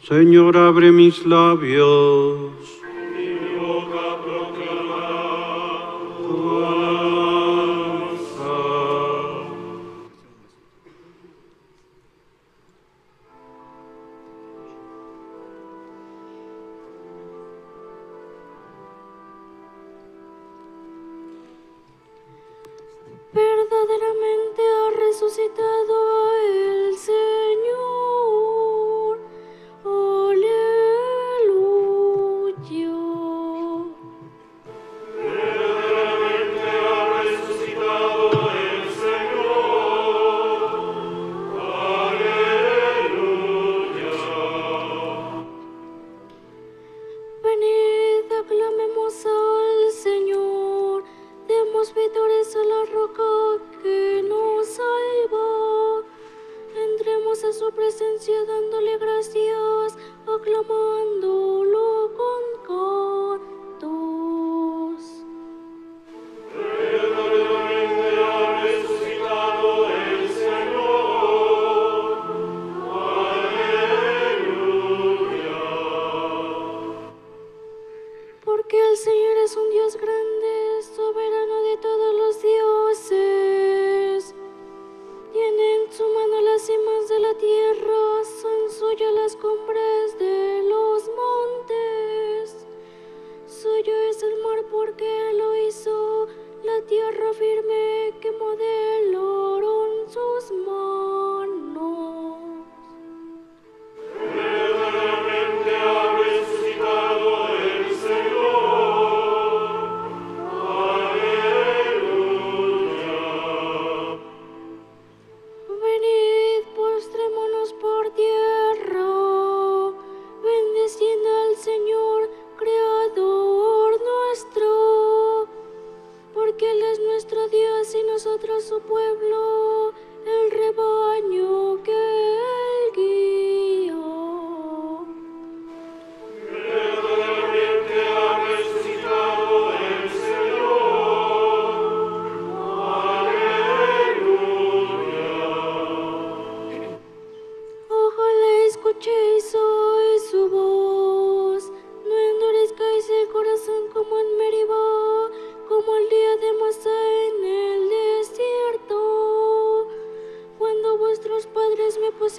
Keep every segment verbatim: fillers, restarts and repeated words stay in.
Señor, abre mis labios. Y mi boca proclamará tu alabanza. Verdaderamente ha resucitado el Señor. Aleluya. Verdaderamente ha resucitado el Señor. Aleluya. Venid, aclamemos al Señor. Demos vítores a la roca que nos salva. Entremos a su presencia dándole gracias, aclamándolo con cantos. Verdaderamente ha resucitado el Señor. Aleluya. Porque el Señor es un Dios grande, soberano de todos los dioses. Tiene en su mano las cimas de la tierra, son suyas las cumbres de los montes. Suyo es el mar porque lo hizo, la tierra firme que modelaron sus manos. Verdaderamente ha resucitado el Señor. Aleluya. Venid, postrémonos por tierra, bendiciendo al Señor, Creador nuestro, porque Él es nuestro Dios y nosotros su pueblo, el rebaño que Él guía. Verdaderamente ha resucitado el Señor. Aleluya. Ojalá escuchéis hoy su voz, no endurezcáis el corazón como en Meribá, como el día de Masá en el desierto, cuando vuestros padres me pusieron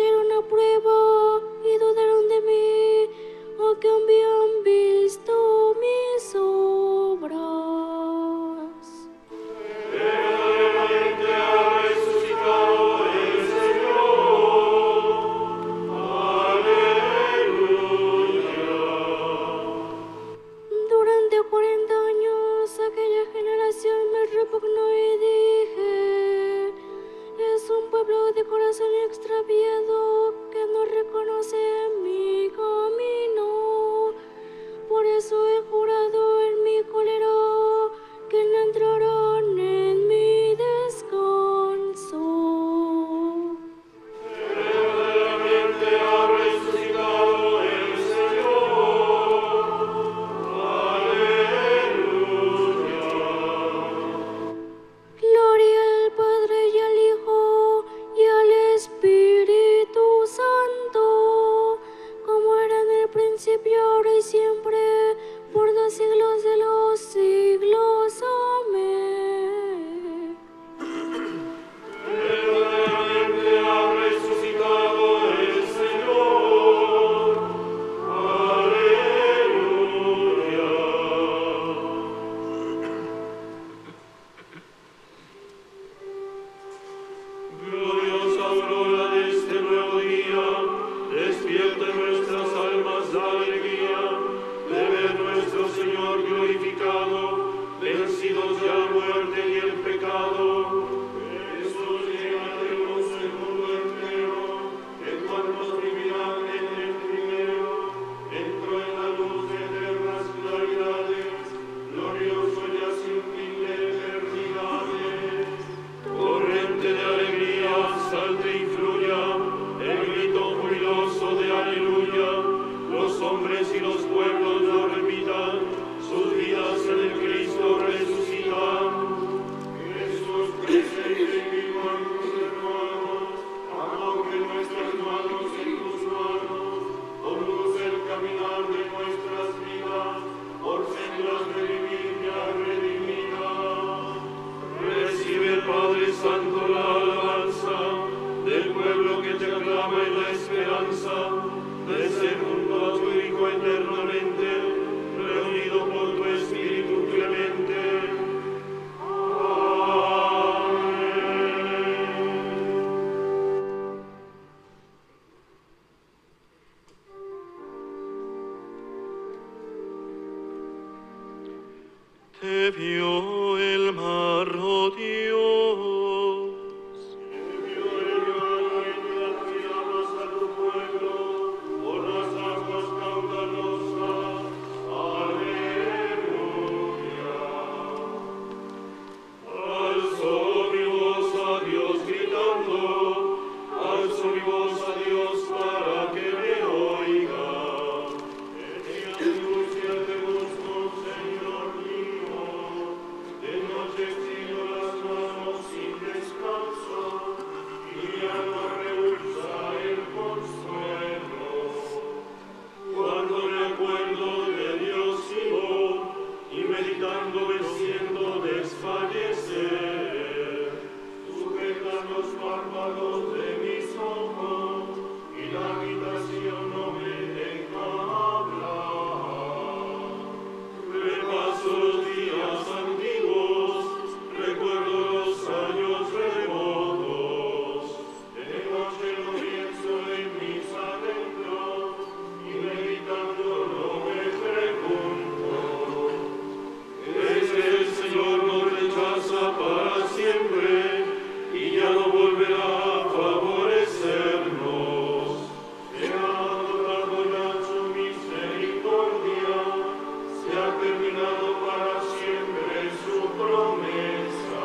esperanza de ser junto a tu Hijo eternamente, reunido por tu Espíritu clemente. Te vio el mar, oh Dios. Te vio el mar mientras guiabas a tu pueblo por las aguas caudalosas. Aleluya. Alzo mi voz a Dios gritando, alzo mi voz a Dios para que me oiga. En mi angustia te busco, Señor mío, de noche extiendo las manos sin descanso, y mi alma rehúsa el consuelo. Cuando me acuerdo de Dios vivo, y meditando me siento desfallecer, sujetan los párpados de mis ojos, y la agitación no me deja hablar. Repaso los días antiguos, recuerdo los años remotos. De noche lo pienso en mis adentros, y meditando no me pregunto. Es que el Señor nos rechaza para siempre, y ya no volverá a favorecernos. Se ha agotado ya su misericordia, se ha terminado para siempre su promesa.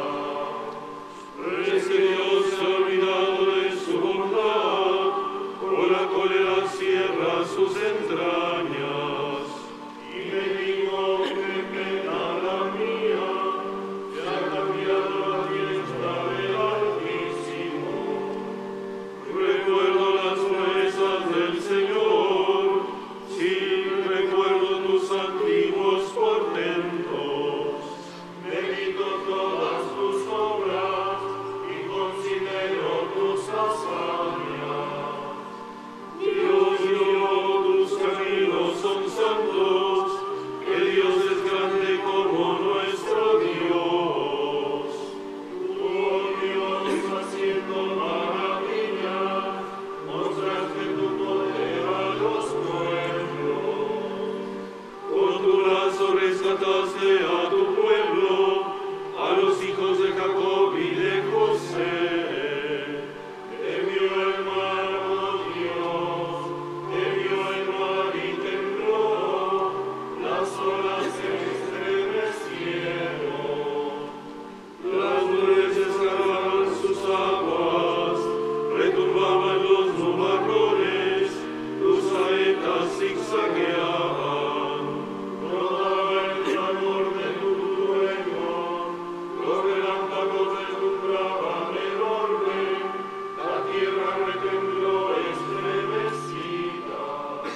Es que Dios se ha olvidado de su bondad, por la cólera cierra sus entrañas. Y me digo, qué pena la mía, se ha cambiado la fiesta del Altísimo. Recuerdo las promesas del Señor, sí, recuerdo tus antiguos portentos. Medito todas tus obras y considero tus hazañas. Dios mío, tus caminos son santos, que Dios es grande como nuestro Dios. Tú, oh Dios, haciendo maravillas, mostraste tu poder a los pueblos. Con tu brazo rescataste a tu pueblo, a los hijos de Jacob y de José. Te vio el mar, oh Dios, te vio el mar y tembló, las olas se estremecieron. Las nubes escarbaban sus aguas, retumbaban los nubarrones, tus saetas zigzagueaban. Rodaba el clamor de tu trueno, los relámpagos de tu brava enorme, la tierra retembló estremecida.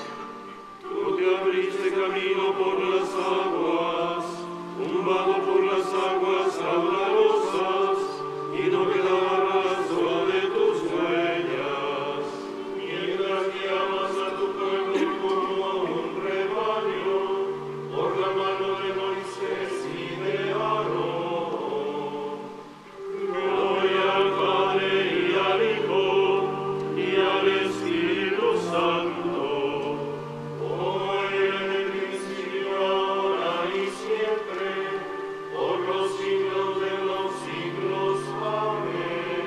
Tú te abriste camino por las aguas, un vado por las aguas caudalosas, y no quedaba rastro de tus huellas. Mientras guiabas a tu pueblo como un rebaño, por la mano de Moisés y de Aarón. Gloria al Padre y al Hijo y al Espíritu Santo, como era en el principio, ahora y siempre, por los siglos de los siglos. Amén.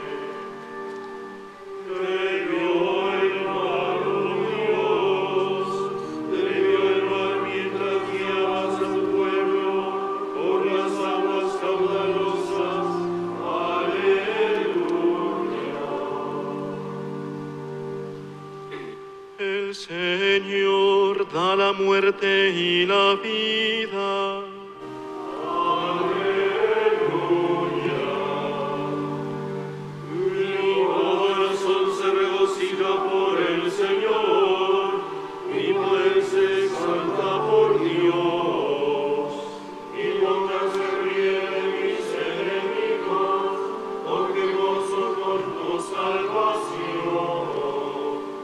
Te vio el mar, oh Dios, te vio el mar mientras guiabas a tu pueblo por las aguas caudalosas. Aleluya. El Señor da la muerte y la vida. Mi corazón se regocija por el Señor, mi poder se exalta por Dios. Mi boca se ríe de mis enemigos, porque gozo por tu salvación.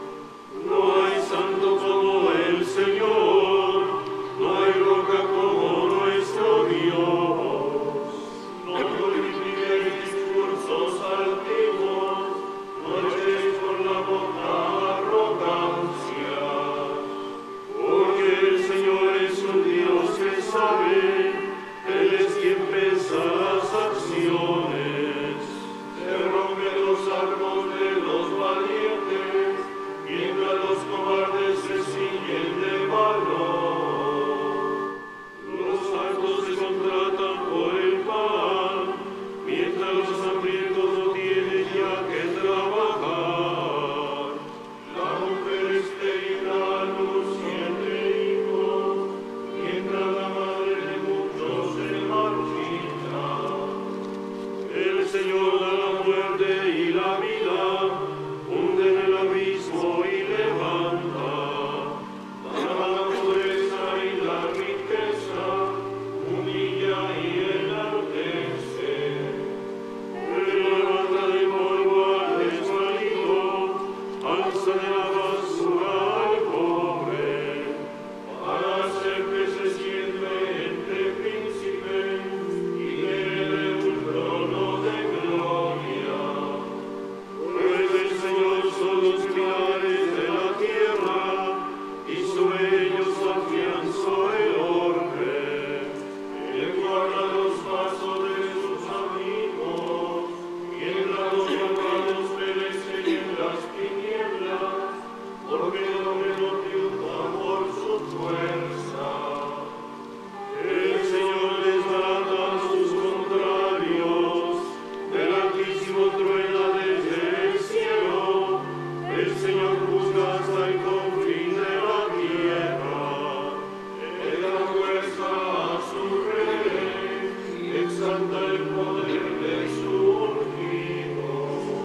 Señor da la muerte y la vida, hunde en el abismo y levanta, da la pobreza y la riqueza, humilla y enaltece. Levanta del polvo al desvalido, alza de la basura al pobre, para hacer que se siente entre príncipes y herede un trono de gloria. Pues el Señor son los pilares de la tierra, y sobre ellos afianzó el orbe. Él guarda los pasos de sus amigos, y en los malvados perecen en las tinieblas, porque el hombre no triunfa por su fuerza. El Señor desbarata a sus contrarios, el Altísimo truena desde el cielo, el Señor juzga hasta el confín de la tierra. Él da fuerza a su rey y exalta el poder de su ungido.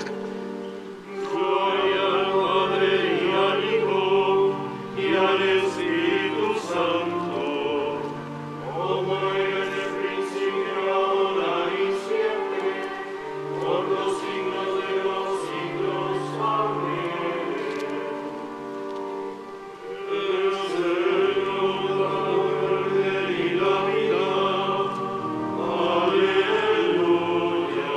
Gloria al Padre y al Hijo y al Espíritu Santo, como era en el principio, ahora y siempre, por los siglos de los siglos. Amén. El Señor da la muerte y la vida. Aleluya.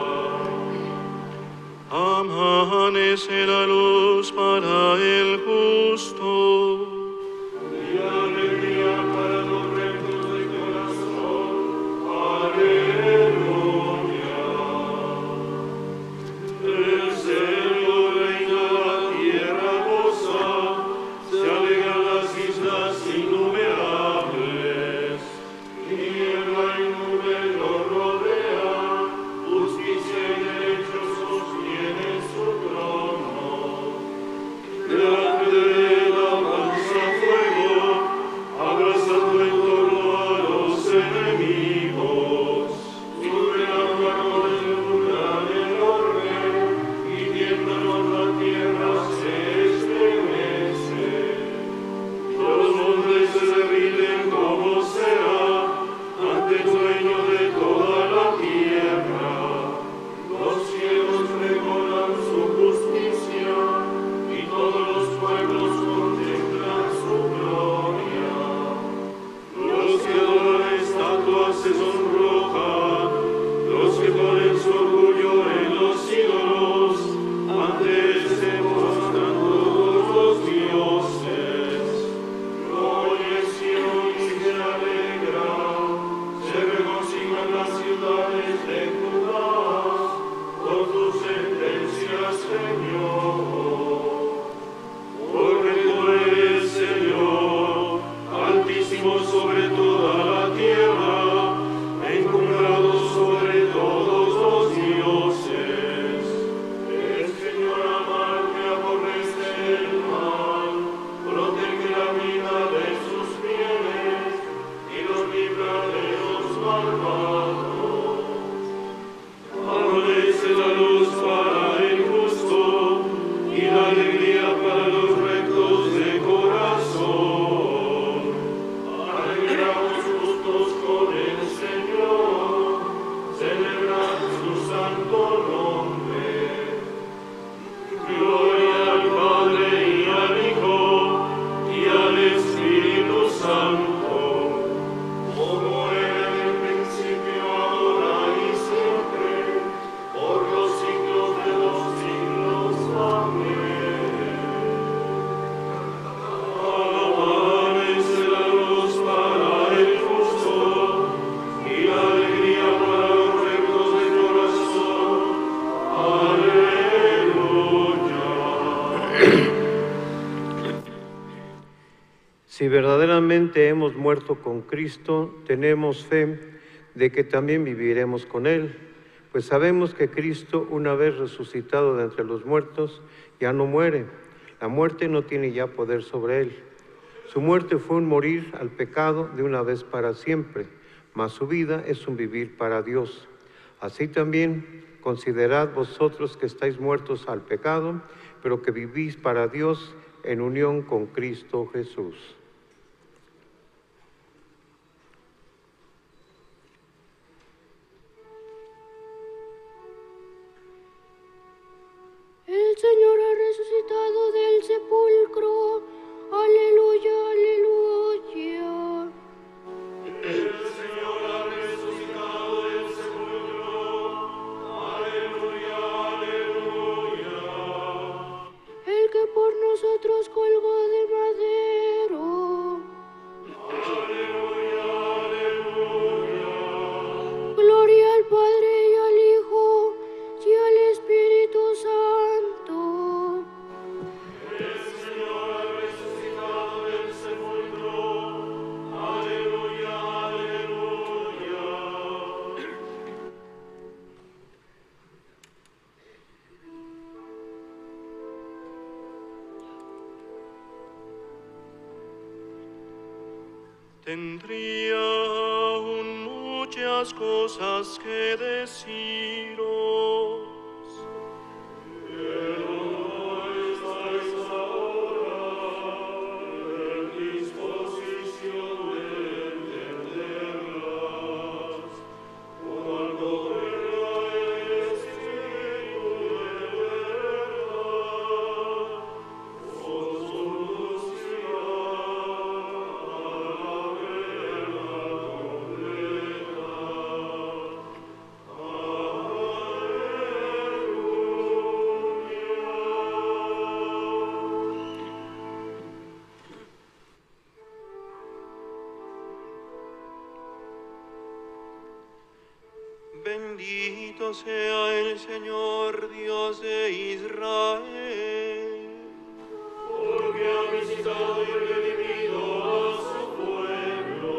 Amanece la luz para el justo. Y alegría para los rectos de corazón. Aleluya. El Señor reina, la tierra goza, se alegran las islas innumerables. Niebla y nube lo rodea, justicia y derecho sostienen su trono. Delante de él avanza fuego, abrazando en torno a los enemigos. Sube la mano del umbral el orbe, y tiéndanos la tierra se estremece. Los montes se derriten como será, ante el dueño de toda la tierra. Los cielos pregonan su justicia, y todos los pueblos contemplan su gloria. Los que adoran estatuas se sonrojan, los que ponen su orgullo en los ídolos, ante él se postran todos los dioses. Oye Sión y se alegra, se regocijan las ciudades de Judá, por tus sentencias, Señor. Porque tú eres, Señor, altísimo sobre toda la tierra, encumbrado sobre todos los dioses. El Señor ama que aborrece el mal, protege la vida de sus bienes y los libra de los malvados. Amanece la luz para el justo y la alegría para los rectos de corazón. Alegraos justos con el Señor, celebrad su santo nombre. Gloria al Padre y al Hijo y al Espíritu Santo, como era en el principio, ahora y siempre, por los siglos de los siglos. Amén. Amanece la luz para el justo y la alegría para los rectos de corazón. Aleluya. Si verdaderamente hemos muerto con Cristo, tenemos fe de que también viviremos con Él, pues sabemos que Cristo, una vez resucitado de entre los muertos, ya no muere. La muerte no tiene ya poder sobre Él. Su muerte fue un morir al pecado de una vez para siempre, mas su vida es un vivir para Dios. Así también considerad vosotros que estáis muertos al pecado, pero que vivís para Dios en unión con Cristo Jesús. El Señor ha resucitado del sepulcro. Aleluya, aleluya. El Señor ha resucitado del sepulcro. Aleluya, aleluya. El que por nosotros colgó de madero. Aleluya, aleluya. Gloria al Padre y al Hijo y al Espíritu Santo. El Señor ha resucitado del sepulcro. Aleluya, aleluya. Tendría aún muchas cosas que deciros. Pero no estáis ahora en disposición de entenderlas. Cuando venga el Espíritu de verdad, os conducirá a la verdad completa. Bendito sea el Señor Dios de Israel, Porque ha visitado y redimido a su pueblo,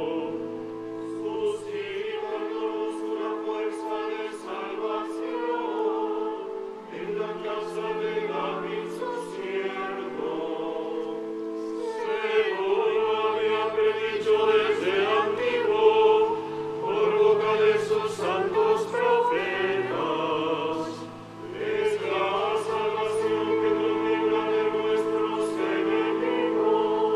suscitándonos una fuerza de salvación en la casa de David su siervo, según lo había predicho desde antiguo por boca de sus santos profetas. Es la salvación que nos libra de nuestros enemigos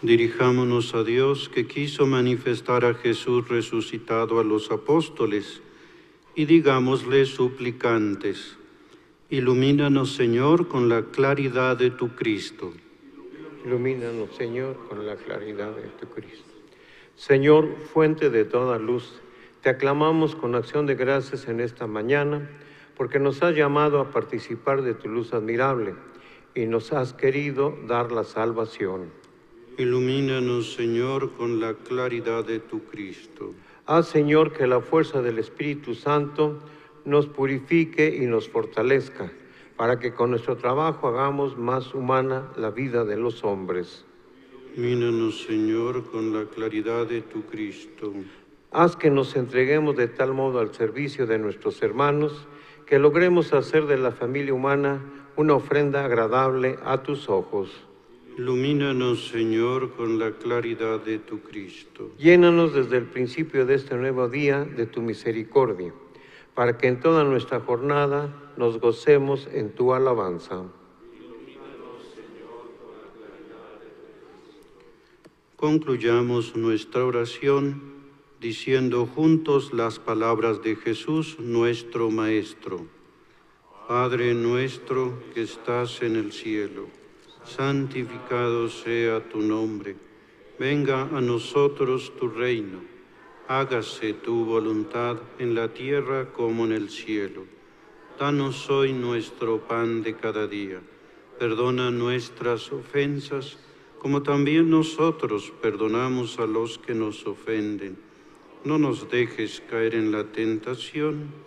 Dirijámonos a Dios, que quiso manifestar a Jesús resucitado a los apóstoles, y digámosle suplicantes: ilumínanos, Señor, con la claridad de tu Cristo. Ilumínanos, Señor, con la claridad de tu Cristo. Señor, fuente de toda luz, te aclamamos con acción de gracias en esta mañana, porque nos has llamado a participar de tu luz admirable y nos has querido dar la salvación. Ilumínanos, Señor, con la claridad de tu Cristo. Haz, Señor, que la fuerza del Espíritu Santo nos purifique y nos fortalezca, para que con nuestro trabajo hagamos más humana la vida de los hombres. Ilumínanos, Señor, con la claridad de tu Cristo. Haz que nos entreguemos de tal modo al servicio de nuestros hermanos, que logremos hacer de la familia humana una ofrenda agradable a tus ojos. Ilumínanos, Señor, con la claridad de tu Cristo. Llénanos desde el principio de este nuevo día de tu misericordia, para que en toda nuestra jornada nos gocemos en tu alabanza. Concluyamos nuestra oración diciendo juntos las palabras de Jesús, nuestro Maestro. Padre nuestro que estás en el cielo, santificado sea tu nombre. Venga a nosotros tu reino. Hágase tu voluntad en la tierra como en el cielo. Danos hoy nuestro pan de cada día. Perdona nuestras ofensas, como también nosotros perdonamos a los que nos ofenden. No nos dejes caer en la tentación.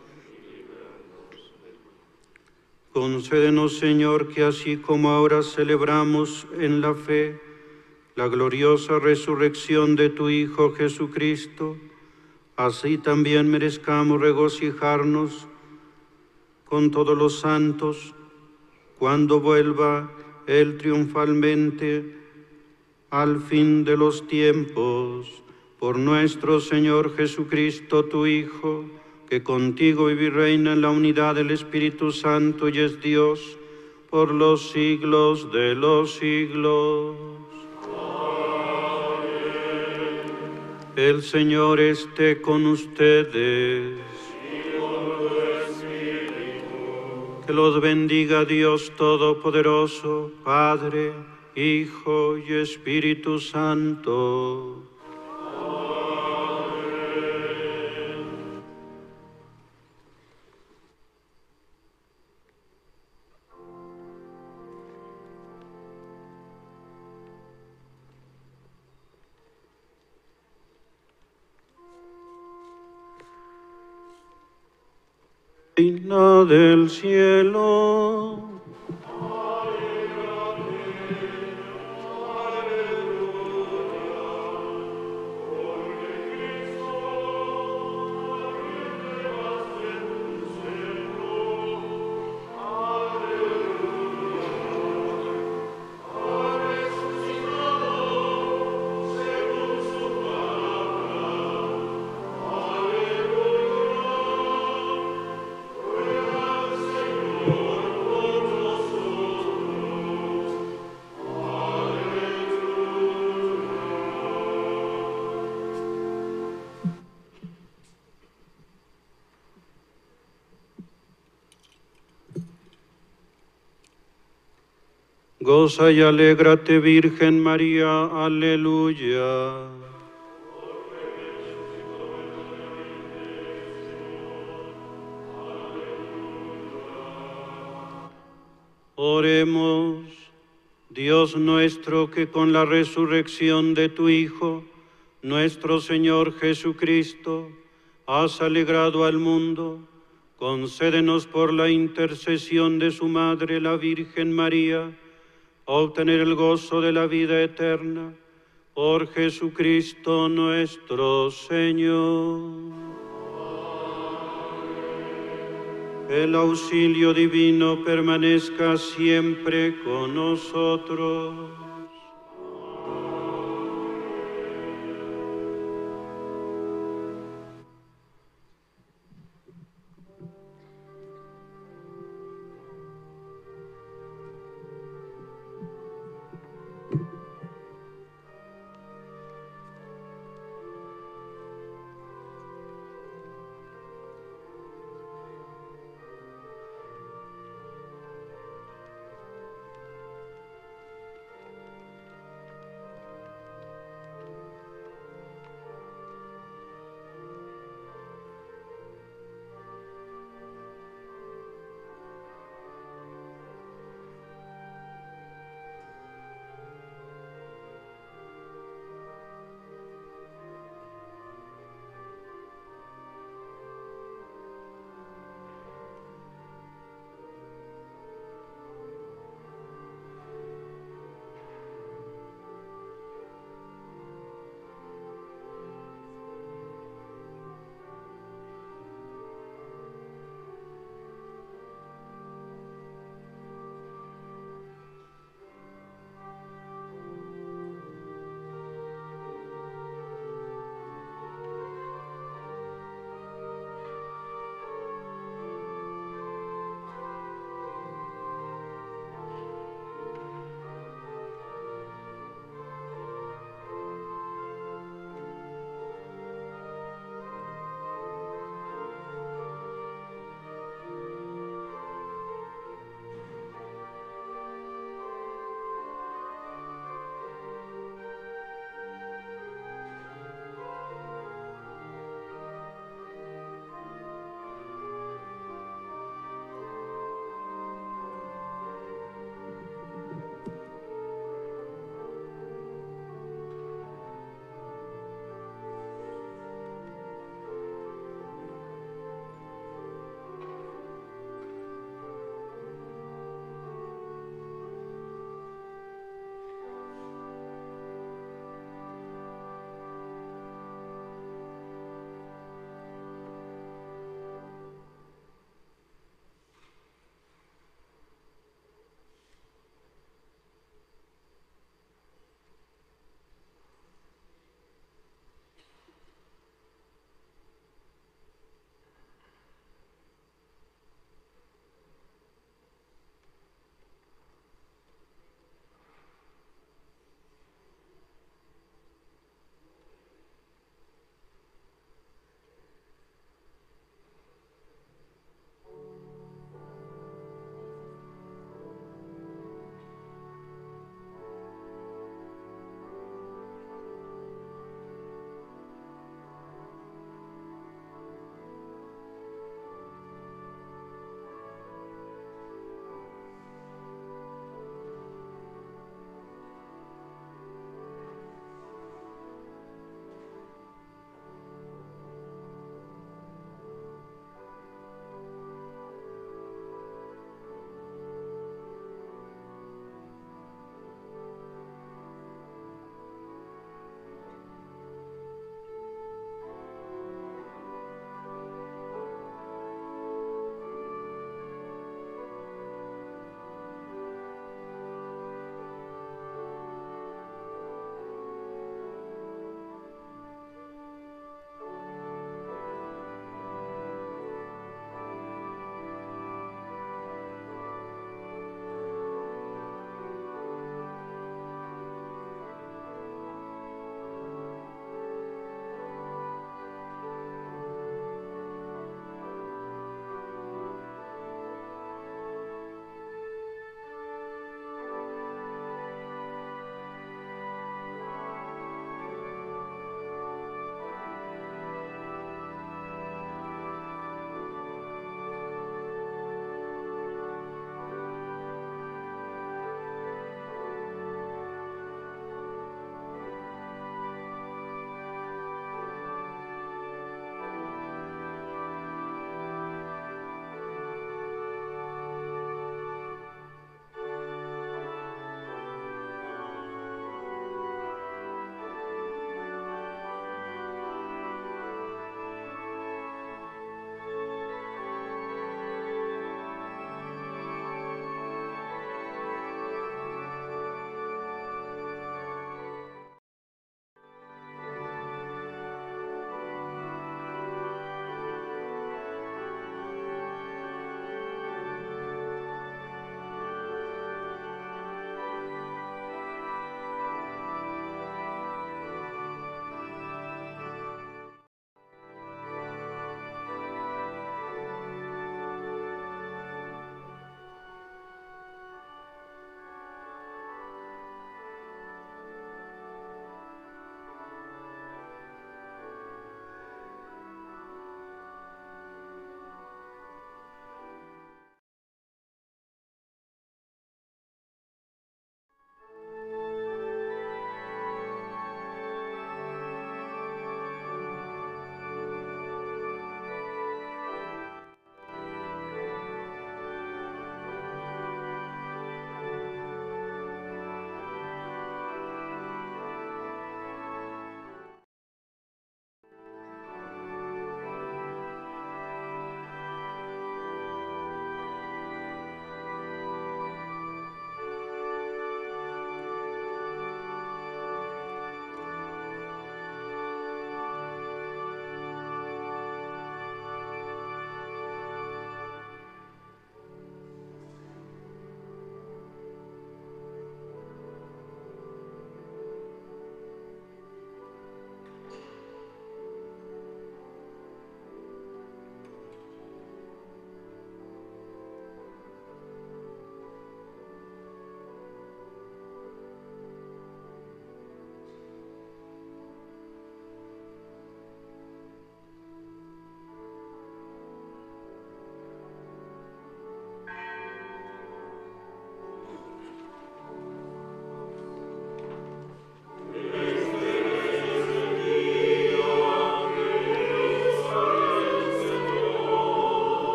Concédenos, Señor, que así como ahora celebramos en la fe la gloriosa resurrección de tu Hijo Jesucristo, así también merezcamos regocijarnos con todos los santos cuando vuelva Él triunfalmente al fin de los tiempos, por nuestro Señor Jesucristo, tu Hijo, que contigo vive y reina en la unidad del Espíritu Santo y es Dios por los siglos de los siglos. Amén. El Señor esté con ustedes. Y con tu espíritu. Que los bendiga Dios Todopoderoso, Padre, Hijo y Espíritu Santo. Reina del cielo, goza y alégrate, Virgen María, aleluya. Oremos, Dios nuestro, que con la resurrección de tu Hijo, nuestro Señor Jesucristo, has alegrado al mundo. Concédenos por la intercesión de su Madre, la Virgen María, obtener el gozo de la vida eterna, por Jesucristo nuestro Señor. El auxilio divino permanezca siempre con nosotros.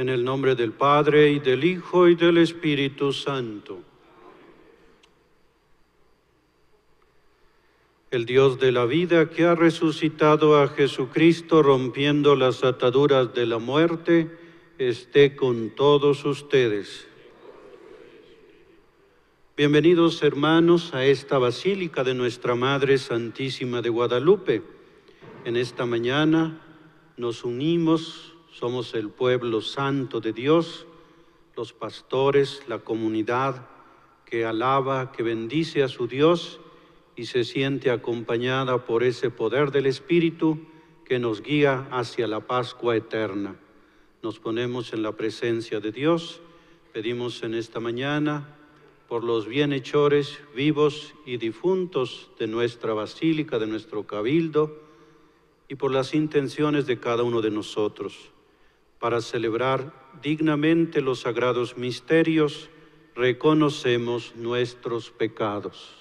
En el nombre del Padre, y del Hijo, y del Espíritu Santo. El Dios de la vida, que ha resucitado a Jesucristo rompiendo las ataduras de la muerte, esté con todos ustedes. Bienvenidos, hermanos, a esta Basílica de Nuestra Madre Santísima de Guadalupe. En esta mañana nos unimos, somos el pueblo santo de Dios, los pastores, la comunidad que alaba, que bendice a su Dios y se siente acompañada por ese poder del Espíritu que nos guía hacia la Pascua eterna. Nos ponemos en la presencia de Dios, pedimos en esta mañana por los bienhechores vivos y difuntos de nuestra basílica, de nuestro cabildo, y por las intenciones de cada uno de nosotros, para celebrar dignamente los sagrados misterios, reconocemos nuestros pecados.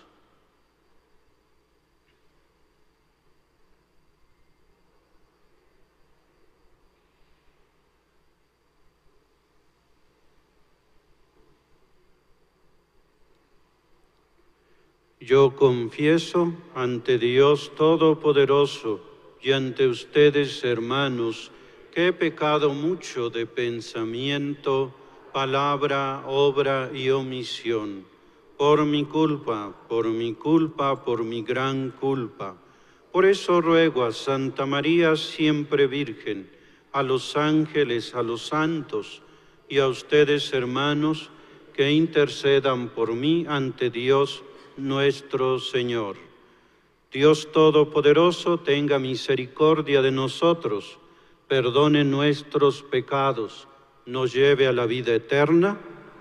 Yo confieso ante Dios Todopoderoso y ante ustedes, hermanos, que he pecado mucho de pensamiento, palabra, obra y omisión, por mi culpa, por mi culpa, por mi gran culpa. Por eso ruego a Santa María, siempre Virgen, a los ángeles, a los santos y a ustedes, hermanos, que intercedan por mí ante Dios nuestro Señor. Dios Todopoderoso tenga misericordia de nosotros, perdone nuestros pecados, nos lleve a la vida eterna.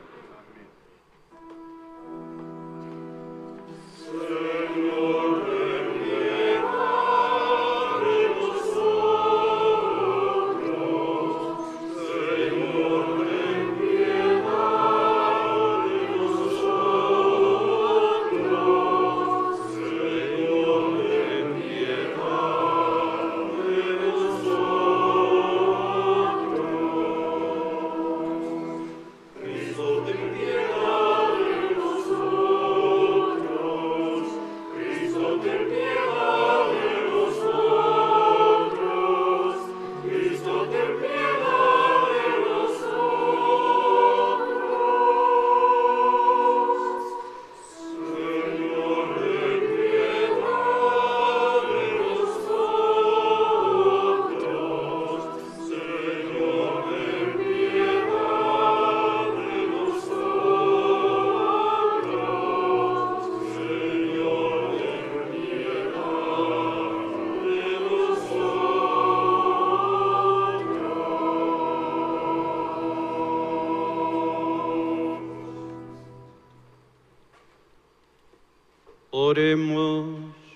Oremos.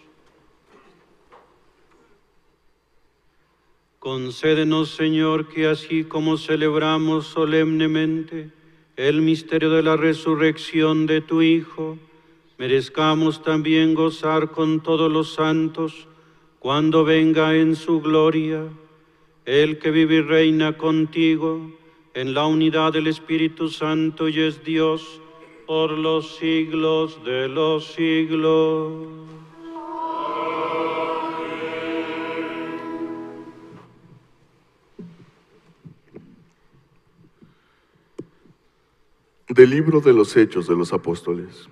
Concédenos, Señor, que así como celebramos solemnemente el misterio de la resurrección de tu Hijo, merezcamos también gozar con todos los santos cuando venga en su gloria, el que vive y reina contigo en la unidad del Espíritu Santo y es Dios por los siglos de los siglos. Del libro de los Hechos de los Apóstoles.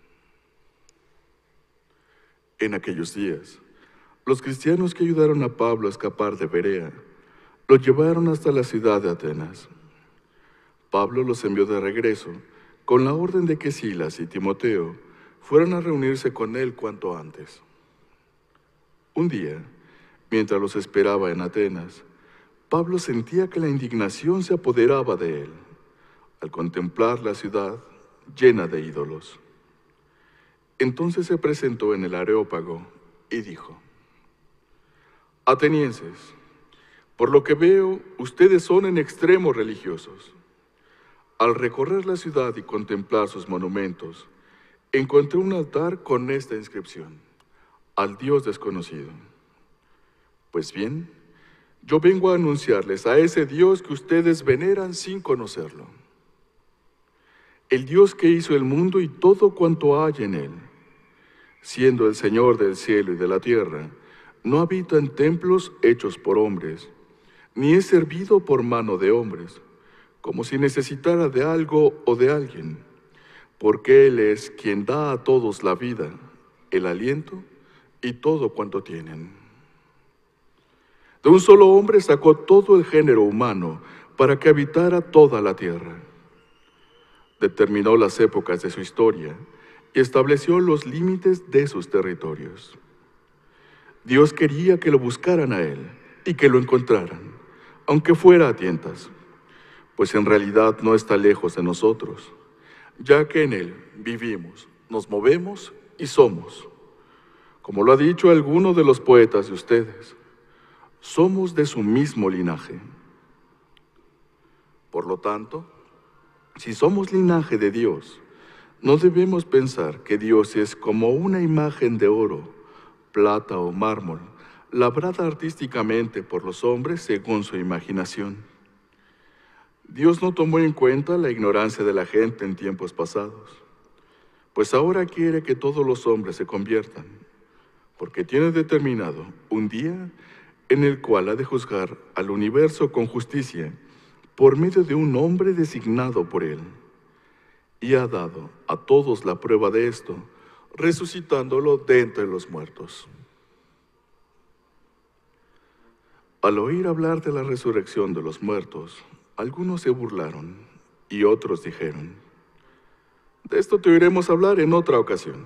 En aquellos días, los cristianos que ayudaron a Pablo a escapar de Berea, lo llevaron hasta la ciudad de Atenas. Pablo los envió de regreso, con la orden de que Silas y Timoteo fueran a reunirse con él cuanto antes. Un día, mientras los esperaba en Atenas, Pablo sentía que la indignación se apoderaba de él, al contemplar la ciudad llena de ídolos. Entonces se presentó en el Areópago y dijo: Atenienses, por lo que veo, ustedes son en extremo religiosos. Al recorrer la ciudad y contemplar sus monumentos, encontré un altar con esta inscripción: al Dios desconocido. Pues bien, Yo vengo a anunciarles a ese Dios que ustedes veneran sin conocerlo. El Dios que hizo el mundo y todo cuanto hay en él, siendo el Señor del cielo y de la tierra, no habita en templos hechos por hombres, ni es servido por mano de hombres, como si necesitara de algo o de alguien, porque Él es quien da a todos la vida, el aliento y todo cuanto tienen. De un solo hombre sacó todo el género humano para que habitara toda la tierra. Determinó las épocas de su historia y estableció los límites de sus territorios. Dios quería que lo buscaran a Él y que lo encontraran, aunque fuera a tientas, pues en realidad no está lejos de nosotros, ya que en Él vivimos, nos movemos y somos. Como lo ha dicho alguno de los poetas de ustedes, somos de su mismo linaje. Por lo tanto, si somos linaje de Dios, no debemos pensar que Dios es como una imagen de oro, plata o mármol, labrada artísticamente por los hombres según su imaginación. Dios no tomó en cuenta la ignorancia de la gente en tiempos pasados, pues ahora quiere que todos los hombres se conviertan, porque tiene determinado un día en el cual ha de juzgar al universo con justicia por medio de un hombre designado por Él, y ha dado a todos la prueba de esto, resucitándolo de entre los muertos. Al oír hablar de la resurrección de los muertos, algunos se burlaron y otros dijeron: de esto te oiremos hablar en otra ocasión.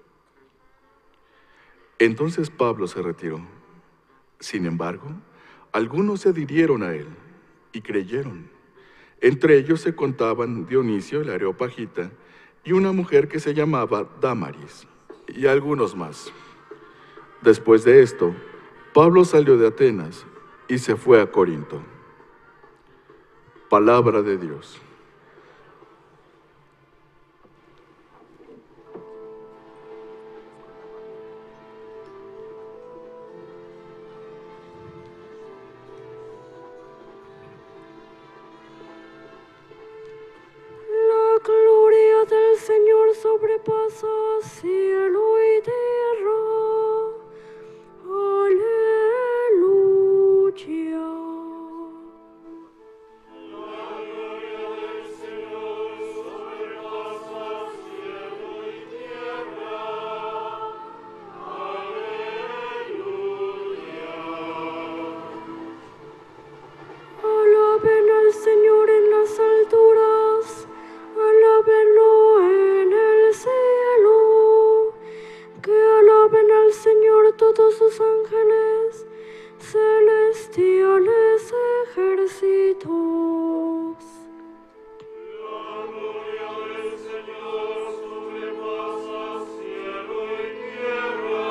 Entonces Pablo se retiró. Sin embargo, algunos se adhirieron a él y creyeron. Entre ellos se contaban Dionisio el Areopagita y una mujer que se llamaba Dámaris, y algunos más. Después de esto, Pablo salió de Atenas y se fue a Corinto. Palabra de Dios. La gloria del Señor sobrepasa cielo y tierra. Aleluya. Alaben al Señor en las alturas, alábenlo en el cielo, que alaben al Señor todos sus ángeles, celestiales ejércitos. La gloria del Señor sobrepasa cielo y tierra.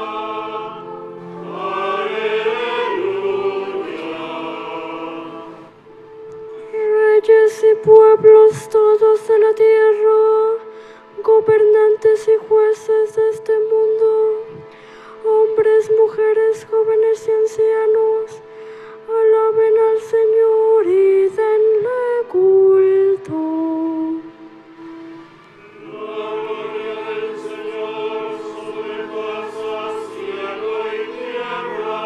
Aleluya. Reyes y pueblos todos de la tierra, gobernantes y jueces de este mundo, hombres, mujeres, jóvenes y ancianos, alaben al Señor y denle culto. La gloria del Señor sobrepasa cielo y tierra.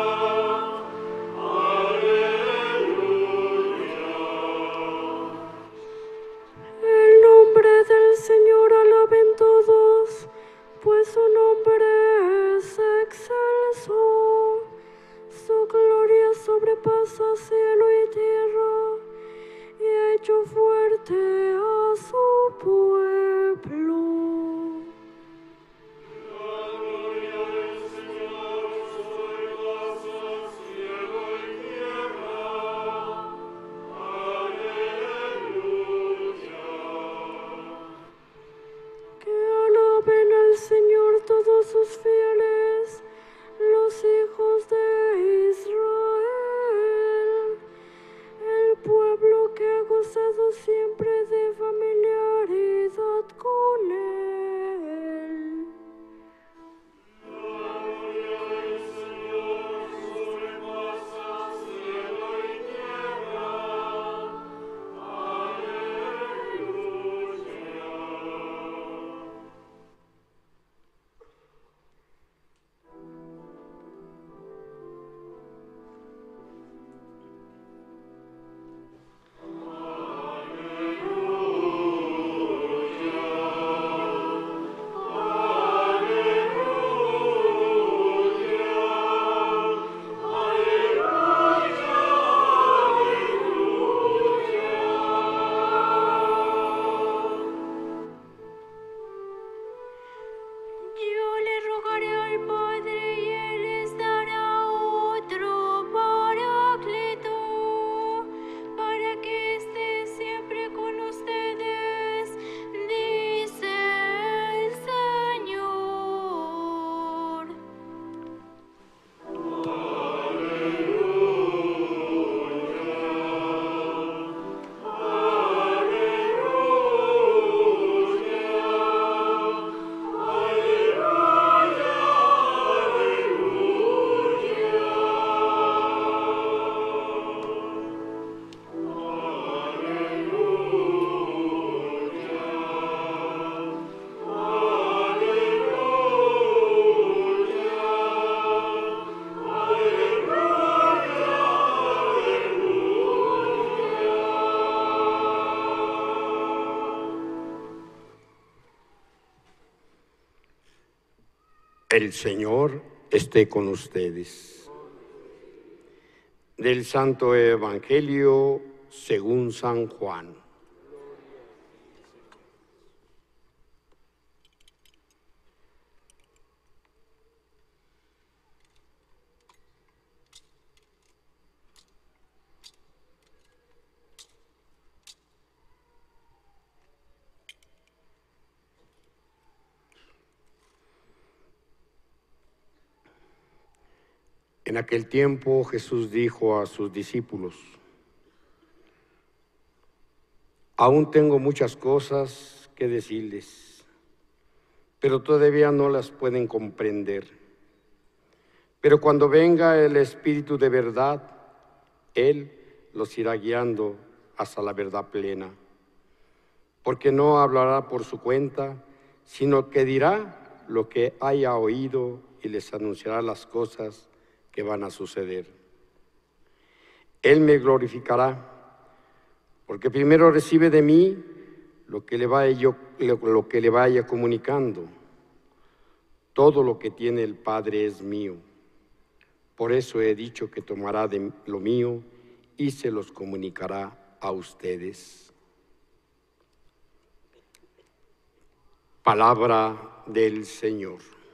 Aleluya. El nombre del Señor alaben todos, pues su nombre es excelso, su gloria al Padre y Él les dará otro Paráclito, para que esté siempre con ustedes, dice el Señor. El Señor esté con ustedes. Del Santo Evangelio según San Juan. En aquel tiempo Jesús dijo a sus discípulos: aún tengo muchas cosas que decirles, pero todavía no las pueden comprender. Pero cuando venga el Espíritu de verdad, Él los irá guiando hasta la verdad plena, porque no hablará por su cuenta, sino que dirá lo que haya oído y les anunciará las cosas que van a suceder. Él me glorificará, porque primero recibe de mí lo que le vaya, yo, lo que le vaya comunicando. Todo lo que tiene el Padre es mío. Por eso he dicho que tomará de lo mío y se los comunicará a ustedes. Palabra del Señor.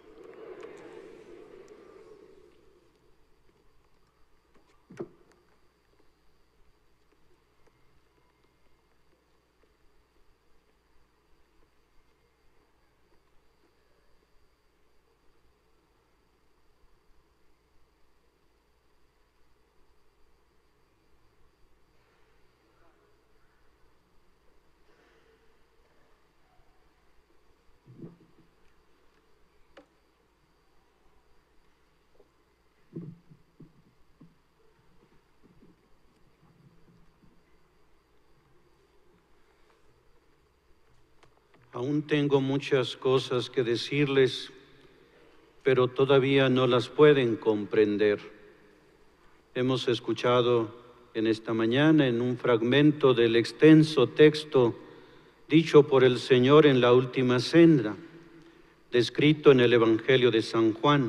Aún tengo muchas cosas que decirles, pero todavía no las pueden comprender. Hemos escuchado en esta mañana en un fragmento del extenso texto dicho por el Señor en la última cena, descrito en el Evangelio de San Juan.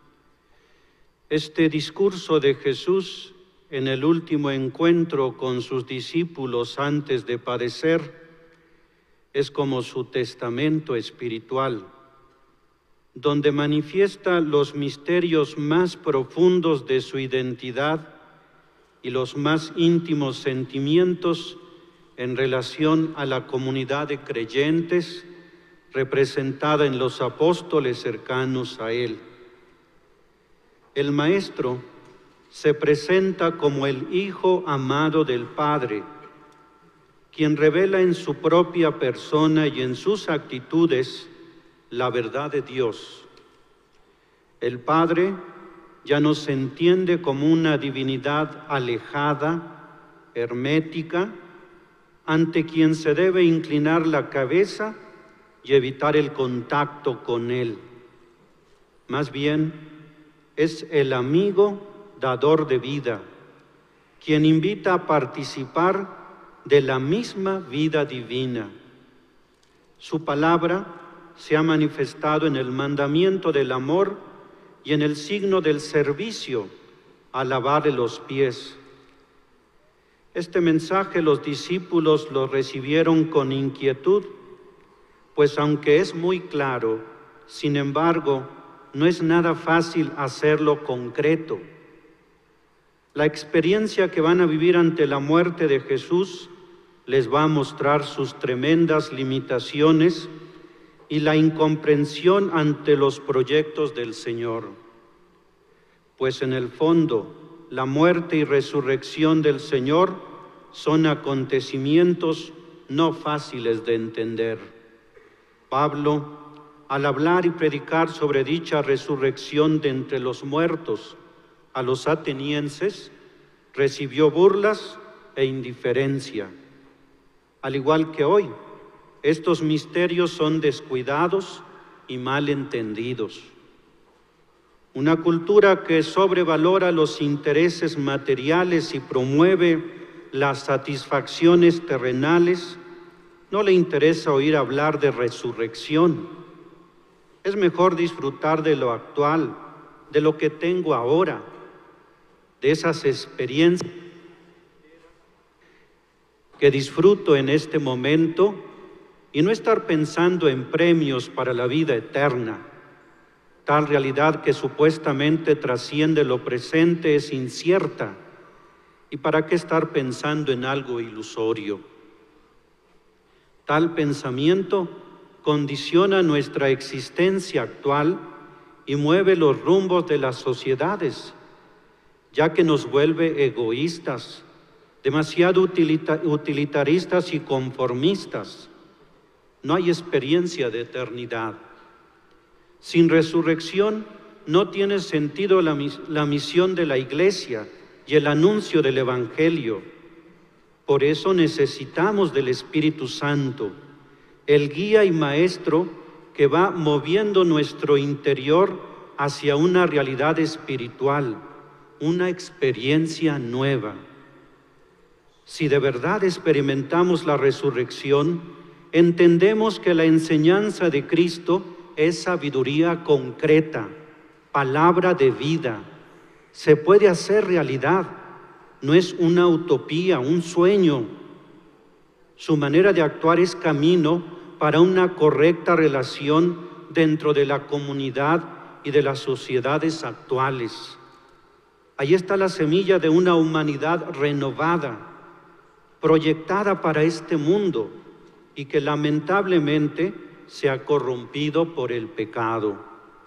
Este discurso de Jesús en el último encuentro con sus discípulos antes de padecer es como su testamento espiritual, donde manifiesta los misterios más profundos de su identidad y los más íntimos sentimientos en relación a la comunidad de creyentes representada en los apóstoles cercanos a él. El Maestro se presenta como el Hijo amado del Padre, quien revela en su propia persona y en sus actitudes la verdad de Dios. El Padre ya no se entiende como una divinidad alejada, hermética, ante quien se debe inclinar la cabeza y evitar el contacto con Él. Más bien, es el amigo dador de vida, quien invita a participar de la misma vida divina. Su palabra se ha manifestado en el mandamiento del amor y en el signo del servicio, a lavarle los pies. Este mensaje los discípulos lo recibieron con inquietud, pues aunque es muy claro, sin embargo, no es nada fácil hacerlo concreto. La experiencia que van a vivir ante la muerte de Jesús les va a mostrar sus tremendas limitaciones y la incomprensión ante los proyectos del Señor. Pues en el fondo, la muerte y resurrección del Señor son acontecimientos no fáciles de entender. Pablo, al hablar y predicar sobre dicha resurrección de entre los muertos a los atenienses, recibió burlas e indiferencia. Al igual que hoy, estos misterios son descuidados y mal entendidos. Una cultura que sobrevalora los intereses materiales y promueve las satisfacciones terrenales, no le interesa oír hablar de resurrección. Es mejor disfrutar de lo actual, de lo que tengo ahora, de esas experiencias que disfruto en este momento y no estar pensando en premios para la vida eterna. Tal realidad que supuestamente trasciende lo presente es incierta. ¿Y para qué estar pensando en algo ilusorio? Tal pensamiento condiciona nuestra existencia actual y mueve los rumbos de las sociedades, ya que nos vuelve egoístas, demasiado utilita- utilitaristas y conformistas. No hay experiencia de eternidad. Sin resurrección no tiene sentido la, mis- la misión de la Iglesia y el anuncio del Evangelio. Por eso necesitamos del Espíritu Santo, el guía y maestro que va moviendo nuestro interior hacia una realidad espiritual, una experiencia nueva. Si de verdad experimentamos la resurrección, entendemos que la enseñanza de Cristo es sabiduría concreta, palabra de vida. Se puede hacer realidad, no es una utopía, un sueño. Su manera de actuar es camino para una correcta relación dentro de la comunidad y de las sociedades actuales. Ahí está la semilla de una humanidad renovada, proyectada para este mundo y que lamentablemente se ha corrompido por el pecado.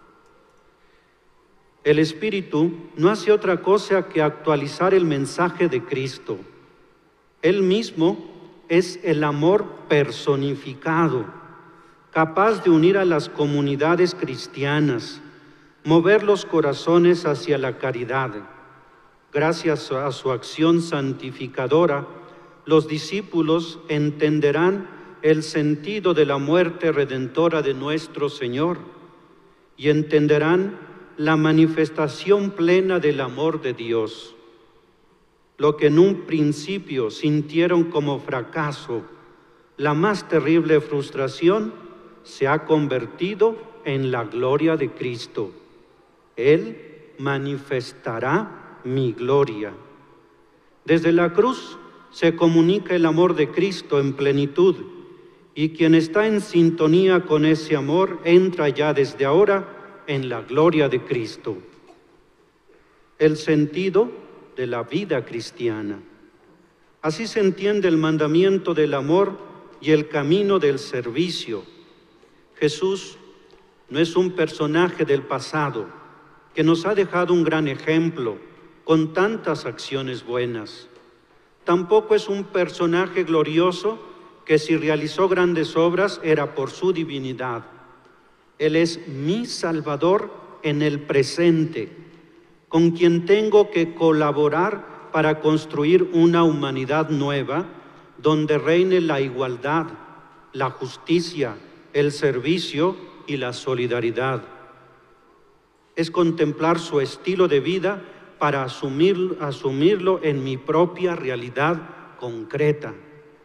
El Espíritu no hace otra cosa que actualizar el mensaje de Cristo. Él mismo es el amor personificado, capaz de unir a las comunidades cristianas, mover los corazones hacia la caridad. Gracias a su acción santificadora, los discípulos entenderán el sentido de la muerte redentora de nuestro Señor y entenderán la manifestación plena del amor de Dios. Lo que en un principio sintieron como fracaso, la más terrible frustración, se ha convertido en la gloria de Cristo. Él manifestará mi gloria. Desde la cruz se comunica el amor de Cristo en plenitud, y quien está en sintonía con ese amor entra ya desde ahora en la gloria de Cristo. El sentido de la vida cristiana. Así se entiende el mandamiento del amor y el camino del servicio. Jesús no es un personaje del pasado que nos ha dejado un gran ejemplo con tantas acciones buenas. Tampoco es un personaje glorioso que si realizó grandes obras era por su divinidad. Él es mi Salvador en el presente, con quien tengo que colaborar para construir una humanidad nueva donde reine la igualdad, la justicia, el servicio y la solidaridad. Es contemplar su estilo de vida para asumir, asumirlo en mi propia realidad concreta.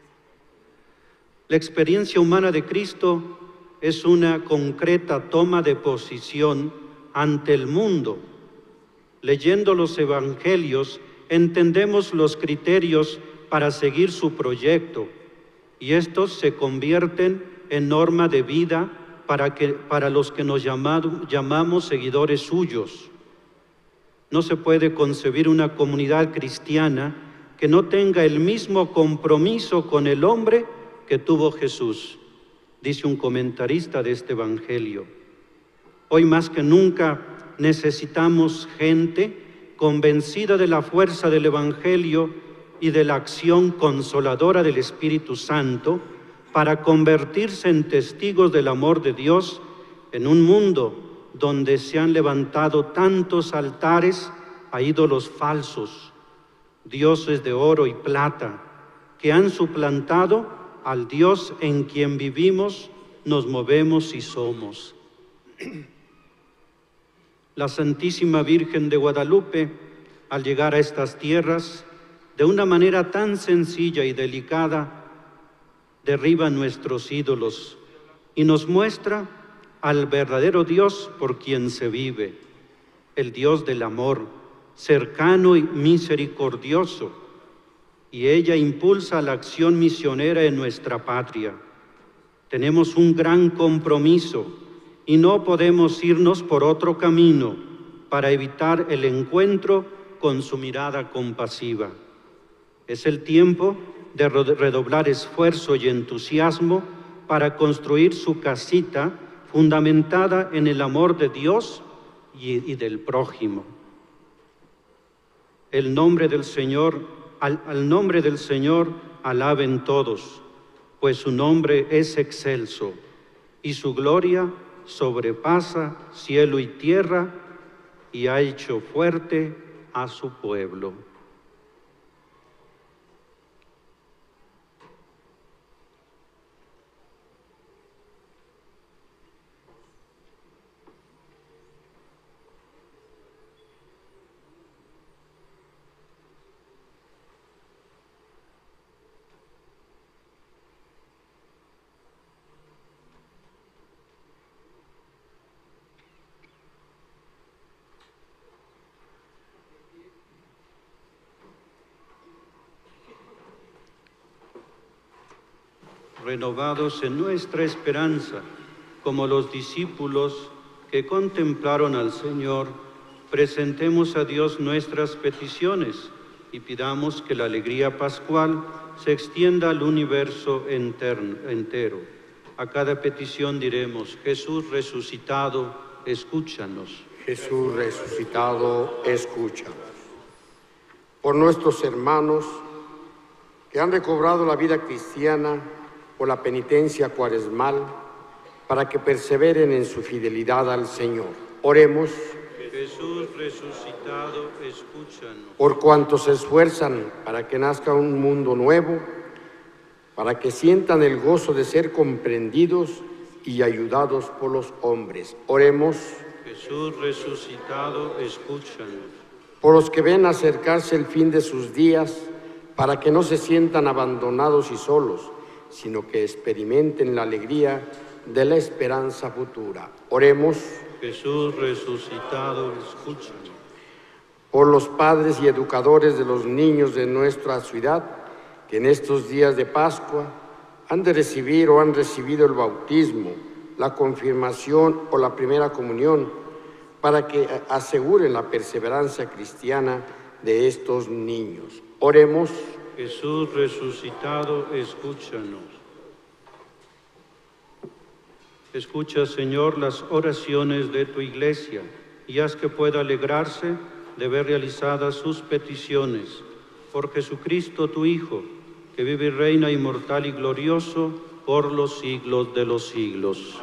La experiencia humana de Cristo es una concreta toma de posición ante el mundo. Leyendo los evangelios, entendemos los criterios para seguir su proyecto, y estos se convierten en norma de vida para, que, para los que nos llamado, llamamos seguidores suyos. No se puede concebir una comunidad cristiana que no tenga el mismo compromiso con el hombre que tuvo Jesús, dice un comentarista de este Evangelio. Hoy más que nunca necesitamos gente convencida de la fuerza del Evangelio y de la acción consoladora del Espíritu Santo para convertirse en testigos del amor de Dios en un mundo donde se han levantado tantos altares a ídolos falsos, dioses de oro y plata, que han suplantado al Dios en quien vivimos, nos movemos y somos. La Santísima Virgen de Guadalupe, al llegar a estas tierras, de una manera tan sencilla y delicada, derriba nuestros ídolos y nos muestra al verdadero Dios por quien se vive, el Dios del amor, cercano y misericordioso, y ella impulsa la acción misionera en nuestra patria. Tenemos un gran compromiso y no podemos irnos por otro camino para evitar el encuentro con su mirada compasiva. Es el tiempo de redoblar esfuerzo y entusiasmo para construir su casita fundamentada en el amor de Dios y, y del prójimo. El nombre del Señor, al, al nombre del Señor alaben todos, pues su nombre es excelso y su gloria sobrepasa cielo y tierra y ha hecho fuerte a su pueblo. Renovados en nuestra esperanza, como los discípulos que contemplaron al Señor, presentemos a Dios nuestras peticiones y pidamos que la alegría pascual se extienda al universo entero. A cada petición diremos: Jesús resucitado, escúchanos. Jesús resucitado, escúchanos. Por nuestros hermanos que han recobrado la vida cristiana, por la penitencia cuaresmal, para que perseveren en su fidelidad al Señor. Oremos. Jesús resucitado, escúchanos. Por cuantos se esfuerzan para que nazca un mundo nuevo, para que sientan el gozo de ser comprendidos y ayudados por los hombres. Oremos. Jesús resucitado, escúchanos. Por los que ven acercarse el fin de sus días, para que no se sientan abandonados y solos, sino que experimenten la alegría de la esperanza futura. Oremos. Jesús resucitado, escúchanos. Por los padres y educadores de los niños de nuestra ciudad, que en estos días de Pascua han de recibir o han recibido el bautismo, la confirmación o la primera comunión, para que aseguren la perseverancia cristiana de estos niños. Oremos. Jesús resucitado, escúchanos. Escucha, Señor, las oraciones de tu Iglesia y haz que pueda alegrarse de ver realizadas sus peticiones. Por Jesucristo, tu Hijo, que vive y reina inmortal y glorioso por los siglos de los siglos.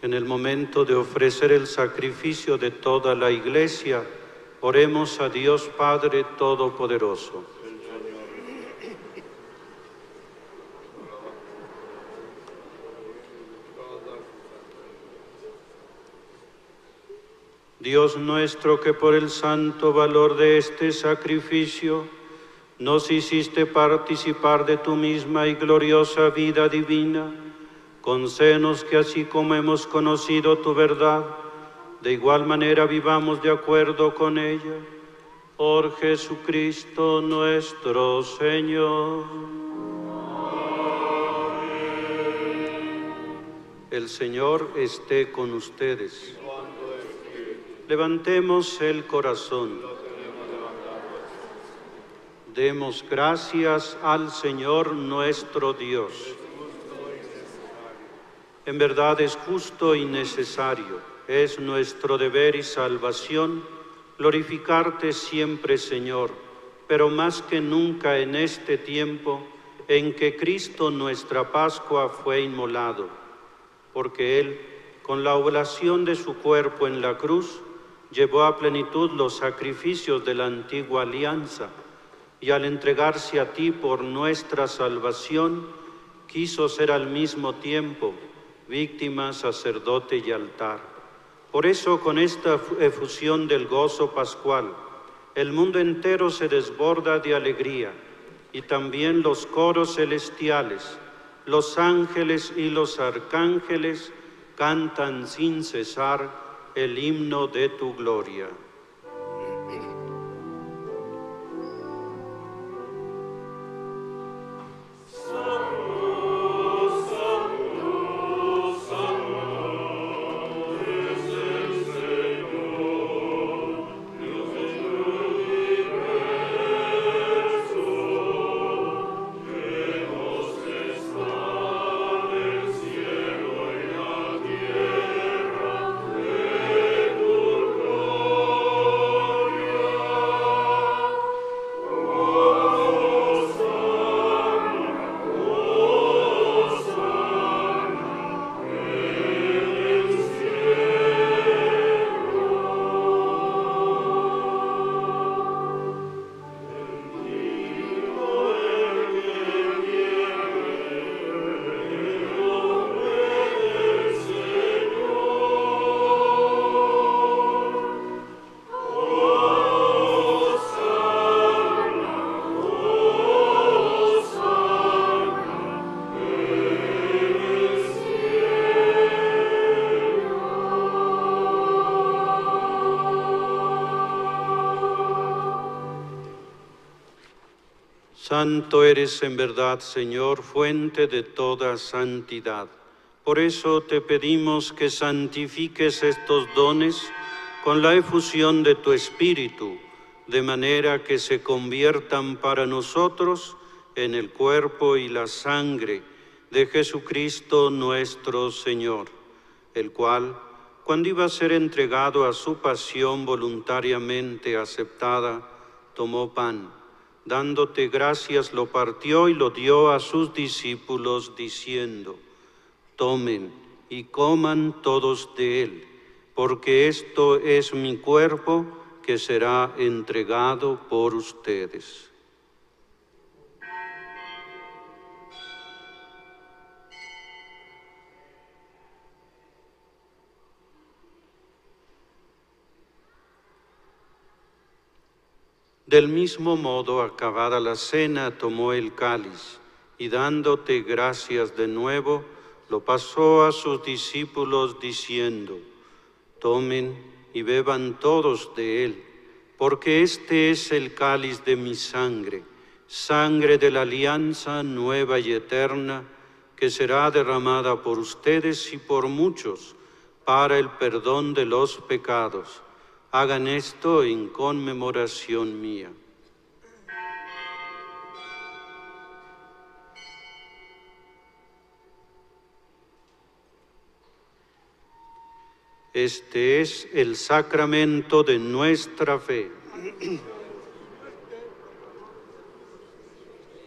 En el momento de ofrecer el sacrificio de toda la Iglesia, oremos a Dios Padre Todopoderoso. Dios nuestro, que por el santo valor de este sacrificio nos hiciste participar de tu misma y gloriosa vida divina, concédenos que así como hemos conocido tu verdad, de igual manera vivamos de acuerdo con ella. Por Jesucristo nuestro Señor. El Señor esté con ustedes. Levantemos el corazón. Demos gracias al Señor nuestro Dios. En verdad es justo y necesario, es nuestro deber y salvación glorificarte siempre, Señor, pero más que nunca en este tiempo en que Cristo nuestra Pascua fue inmolado, porque Él, con la oblación de su cuerpo en la cruz, llevó a plenitud los sacrificios de la antigua alianza y al entregarse a ti por nuestra salvación, quiso ser al mismo tiempo víctima, sacerdote y altar. Por eso, con esta efusión del gozo pascual, el mundo entero se desborda de alegría, y también los coros celestiales, los ángeles y los arcángeles cantan sin cesar el himno de tu gloria. Santo eres en verdad, Señor, fuente de toda santidad. Por eso te pedimos que santifiques estos dones con la efusión de tu Espíritu, de manera que se conviertan para nosotros en el cuerpo y la sangre de Jesucristo nuestro Señor, el cual, cuando iba a ser entregado a su pasión voluntariamente aceptada, tomó pan. Dándote gracias, lo partió y lo dio a sus discípulos, diciendo: tomen y coman todos de él, porque esto es mi cuerpo que será entregado por ustedes. Del mismo modo, acabada la cena, tomó el cáliz y dándote gracias de nuevo, lo pasó a sus discípulos diciendo: tomen y beban todos de él, porque este es el cáliz de mi sangre, sangre de la alianza nueva y eterna, que será derramada por ustedes y por muchos para el perdón de los pecados. Hagan esto en conmemoración mía. Este es el sacramento de nuestra fe.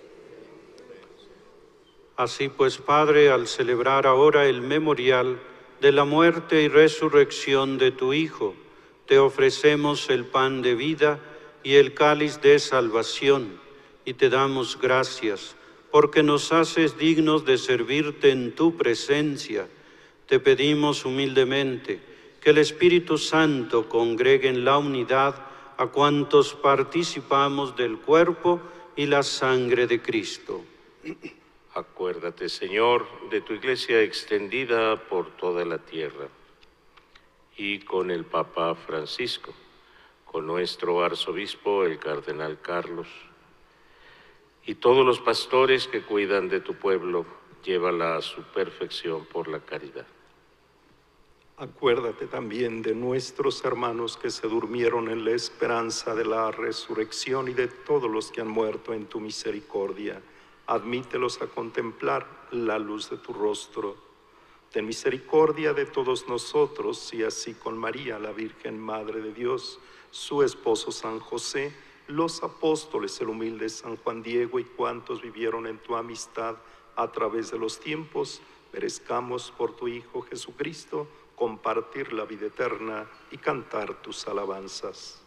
Así pues, Padre, al celebrar ahora el memorial de la muerte y resurrección de tu Hijo, te ofrecemos el pan de vida y el cáliz de salvación, y te damos gracias, porque nos haces dignos de servirte en tu presencia. Te pedimos humildemente que el Espíritu Santo congregue en la unidad a cuantos participamos del cuerpo y la sangre de Cristo. Acuérdate, Señor, de tu Iglesia extendida por toda la tierra, y con el Papa Francisco, con nuestro arzobispo, el Cardenal Carlos, y todos los pastores que cuidan de tu pueblo, llévala a su perfección por la caridad. Acuérdate también de nuestros hermanos que se durmieron en la esperanza de la resurrección y de todos los que han muerto en tu misericordia. Admítelos a contemplar la luz de tu rostro. Ten misericordia de todos nosotros y así con María, la Virgen Madre de Dios, su esposo San José, los apóstoles, el humilde San Juan Diego y cuantos vivieron en tu amistad a través de los tiempos, merezcamos por tu Hijo Jesucristo compartir la vida eterna y cantar tus alabanzas.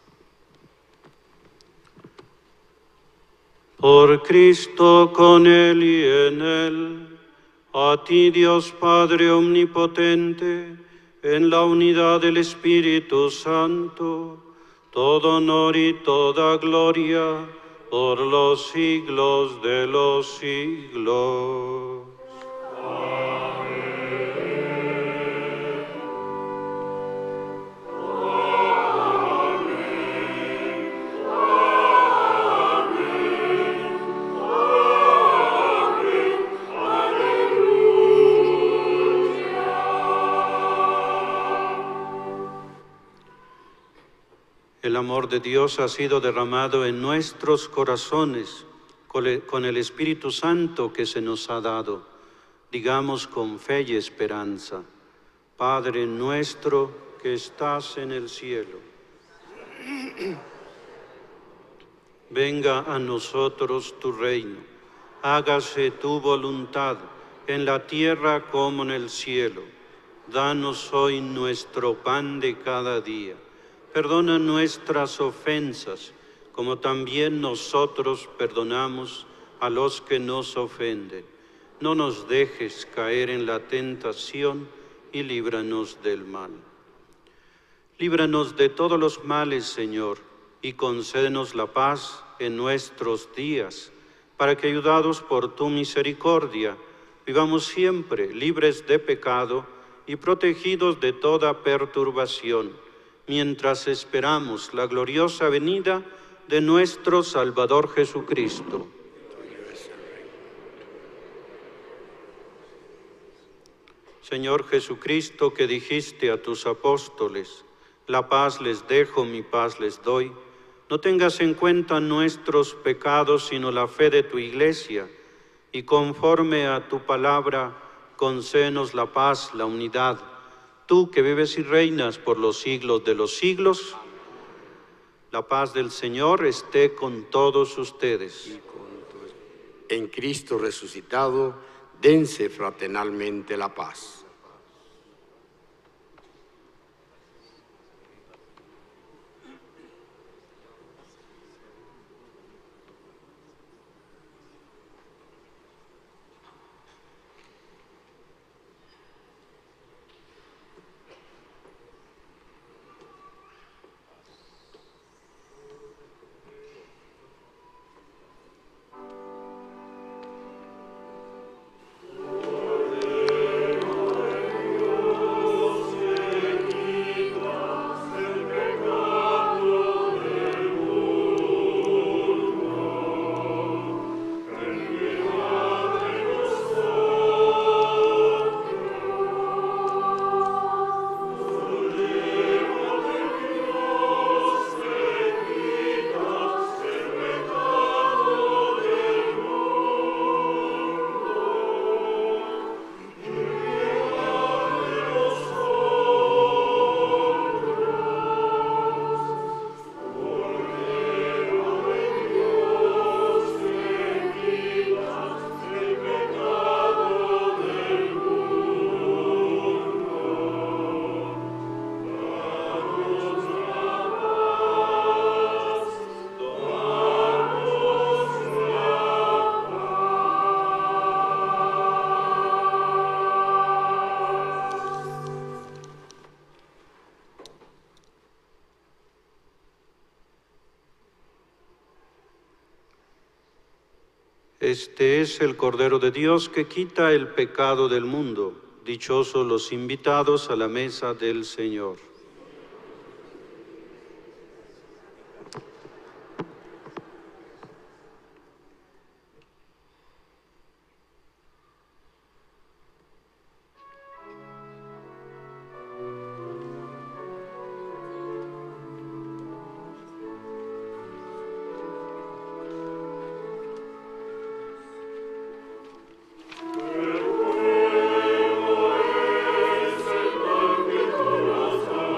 Por Cristo, con Él y en Él, a ti Dios Padre Omnipotente, en la unidad del Espíritu Santo, todo honor y toda gloria por los siglos de los siglos. El amor de Dios ha sido derramado en nuestros corazones con el Espíritu Santo que se nos ha dado. Digamos con fe y esperanza: Padre nuestro que estás en el cielo, venga a nosotros tu reino, hágase tu voluntad en la tierra como en el cielo. Danos hoy nuestro pan de cada día. Perdona nuestras ofensas, como también nosotros perdonamos a los que nos ofenden. No nos dejes caer en la tentación y líbranos del mal. Líbranos de todos los males, Señor, y concédenos la paz en nuestros días, para que, ayudados por tu misericordia, vivamos siempre libres de pecado y protegidos de toda perturbación, mientras esperamos la gloriosa venida de nuestro Salvador Jesucristo. Señor Jesucristo, que dijiste a tus apóstoles: la paz les dejo, mi paz les doy, no tengas en cuenta nuestros pecados, sino la fe de tu Iglesia, y conforme a tu palabra, concédenos la paz, la unidad. Tú que vives y reinas por los siglos de los siglos, la paz del Señor esté con todos ustedes. En Cristo resucitado, dense fraternalmente la paz. Este es el Cordero de Dios que quita el pecado del mundo. Dichosos los invitados a la mesa del Señor. Thank you.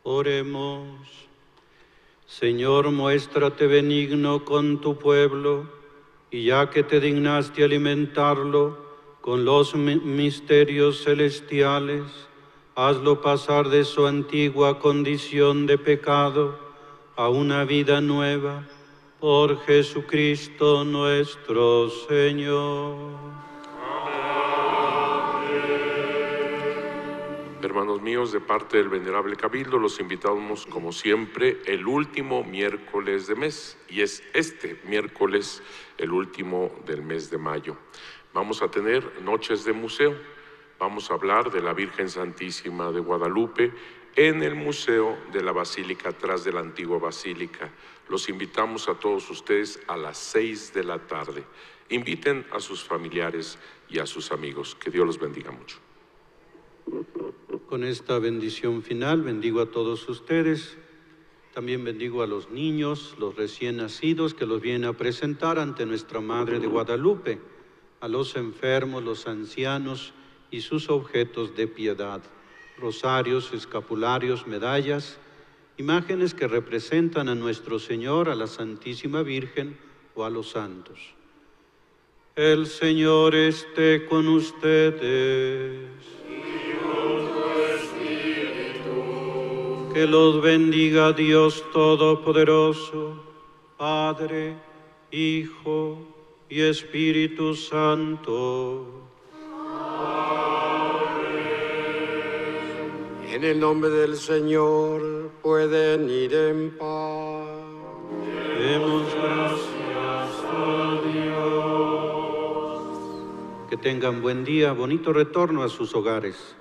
Oremos. Señor, muéstrate benigno con tu pueblo, y ya que te dignaste alimentarlo con los misterios celestiales, hazlo pasar de su antigua condición de pecado a una vida nueva, por Jesucristo nuestro Señor. Hermanos míos, de parte del Venerable Cabildo, los invitamos, como siempre, el último miércoles de mes, y es este miércoles el último del mes de mayo. Vamos a tener noches de museo. Vamos a hablar de la Virgen Santísima de Guadalupe en el Museo de la Basílica, atrás de la antigua Basílica. Los invitamos a todos ustedes a las seis de la tarde. Inviten a sus familiares y a sus amigos. Que Dios los bendiga mucho. Con esta bendición final, bendigo a todos ustedes. También bendigo a los niños, los recién nacidos, que los vienen a presentar ante nuestra Madre de Guadalupe, a los enfermos, los ancianos y sus objetos de piedad, rosarios, escapularios, medallas, imágenes que representan a nuestro Señor, a la Santísima Virgen o a los santos. El Señor esté con ustedes. Que los bendiga Dios Todopoderoso, Padre, Hijo y Espíritu Santo. En el nombre del Señor pueden ir en paz. Demos gracias a Dios. Que tengan buen día, bonito retorno a sus hogares.